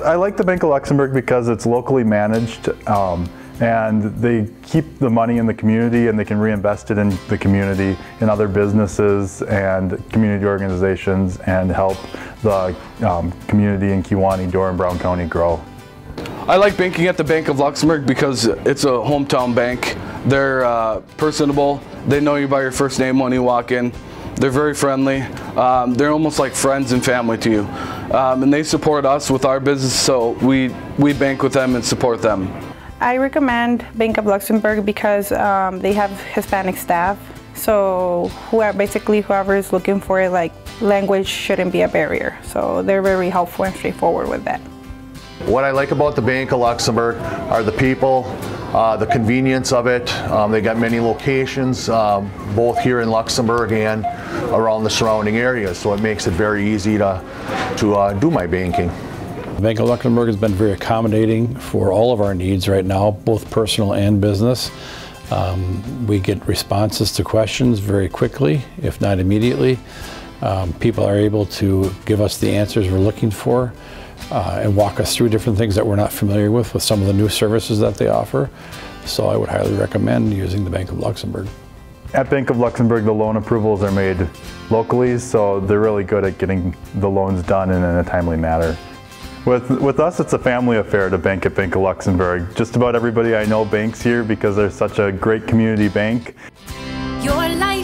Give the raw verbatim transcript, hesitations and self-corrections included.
I like the Bank of Luxembourg because it's locally managed, um, and they keep the money in the community and they can reinvest it in the community, in other businesses and community organizations, and help the um, community in Kewaunee, Door, and Brown County grow. I like banking at the Bank of Luxembourg because it's a hometown bank. They're uh, personable. They know you by your first name when you walk in. They're very friendly. Um, they're almost like friends and family to you. Um, and they support us with our business, so we, we bank with them and support them. I recommend Bank of Luxembourg because um, they have Hispanic staff, so whoever, basically whoever is looking for it, like, language shouldn't be a barrier. So they're very helpful and straightforward with that. What I like about the Bank of Luxembourg are the people, uh, the convenience of it. Um, they got many locations, um, both here in Luxembourg and around the surrounding areas, so it makes it very easy to, to uh, do my banking. The Bank of Luxembourg has been very accommodating for all of our needs right now, both personal and business. Um, we get responses to questions very quickly, if not immediately. Um, people are able to give us the answers we're looking for uh, and walk us through different things that we're not familiar with with some of the new services that they offer. So I would highly recommend using the Bank of Luxembourg. At Bank of Luxembourg, the loan approvals are made locally, so they're really good at getting the loans done in a timely manner. With, with us, it's a family affair to bank at Bank of Luxembourg. Just about everybody I know banks here because they're such a great community bank. Your life